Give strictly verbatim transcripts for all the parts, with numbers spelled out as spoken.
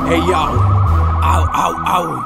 Hey yo, au, au, au.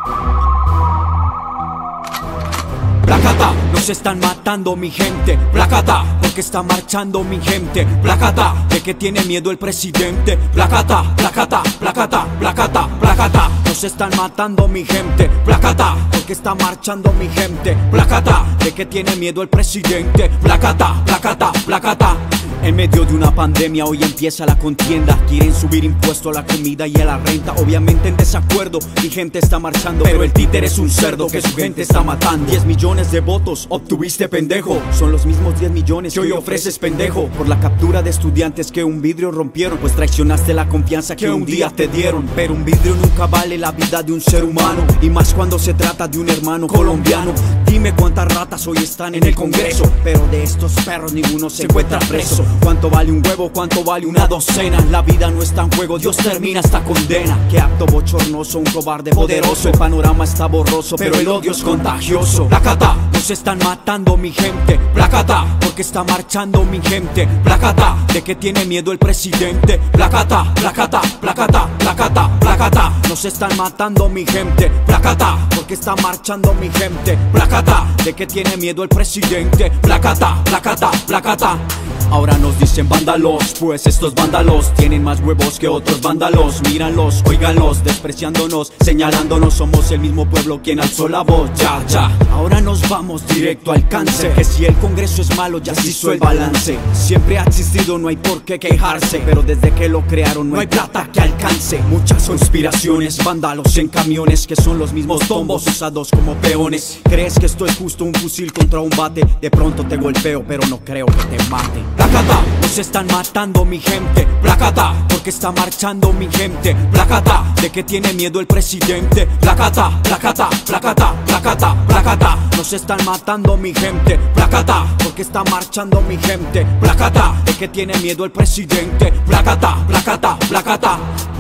Placata, nos están matando mi gente. Placata, porque está marchando mi gente. Placata, de que tiene miedo el presidente. Placata, placata, placata, placata, placata, nos están matando mi gente. Placata, porque está marchando mi gente. Placata, de que tiene miedo el presidente. Placata, placata, placata. En medio de una pandemia hoy empieza la contienda. Quieren subir impuesto a la comida y a la renta. Obviamente en desacuerdo, mi gente está marchando, pero el títere es un cerdo que su gente está matando. Diez millones de votos obtuviste, pendejo. Son los mismos diez millones que hoy ofreces, pendejo. Por la captura de estudiantes que un vidrio rompieron, pues traicionaste la confianza que un día te dieron. Pero un vidrio nunca vale la vida de un ser humano, y más cuando se trata de un hermano colombiano. Dime cuántas ratas hoy están en el Congreso, pero de estos perros ninguno se encuentra preso. ¿Cuánto vale un huevo? ¿Cuánto vale una docena? La vida no está en juego, Dios termina esta condena. Qué acto bochornoso, un cobarde poderoso. El panorama está borroso, pero el odio es contagioso. Placata, nos están matando mi gente. Placata, porque está marchando mi gente. Placata, de que tiene miedo el presidente. Placata, placata, placata, placata, placata, nos están matando mi gente. Placata, porque está marchando mi gente. Placata, de que tiene miedo el presidente. Placata, placata, placata. Ahora nos dicen vándalos, pues estos vándalos tienen más huevos que otros vándalos. Míranlos, óiganlos, despreciándonos, señalándonos. Somos el mismo pueblo quien alzó la voz, ya, ya. Ahora nos vamos directo al cáncer, que si el Congreso es malo ya se hizo el balance. Siempre ha existido, no hay por qué quejarse, pero desde que lo crearon no hay plata que alcance. Muchas conspiraciones, vándalos en camiones, que son los mismos tombos usados como peones. ¿Crees que esto es justo? Un fusil contra un bate. De pronto te golpeo, pero no creo que te mate. Placata, nos están matando mi gente. Placata, porque está marchando mi gente. Placata, de que tiene miedo el presidente. Placata, placata, placata, placata, placata, nos están matando mi gente. Placata, porque está marchando mi gente. Placata, de que tiene miedo el presidente. Placata, placata, placata.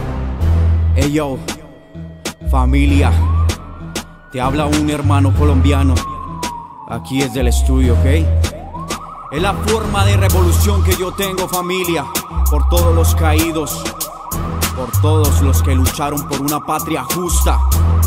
Hey yo, familia, te habla un hermano colombiano. Aquí es del estudio, ¿ok? Es la forma de revolución que yo tengo, familia. Por todos los caídos, por todos los que lucharon por una patria justa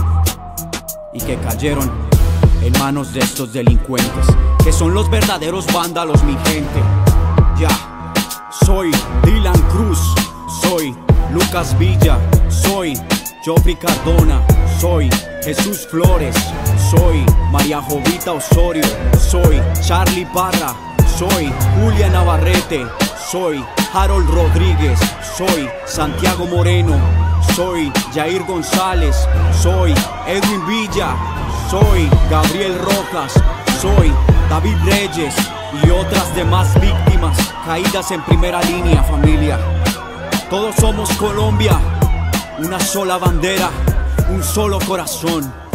y que cayeron en manos de estos delincuentes, que son los verdaderos vándalos, mi gente. Ya, soy Dylan Cruz, soy Lucas Villa, soy Joffrey Cardona, soy Jesús Flores, soy María Jovita Osorio, soy Charlie Parra, soy Julia Navarrete, soy Harold Rodríguez, soy Santiago Moreno, soy Jair González, soy Edwin Villa, soy Gabriel Rojas, soy David Reyes y otras demás víctimas caídas en primera línea, familia. Todos somos Colombia, una sola bandera, un solo corazón.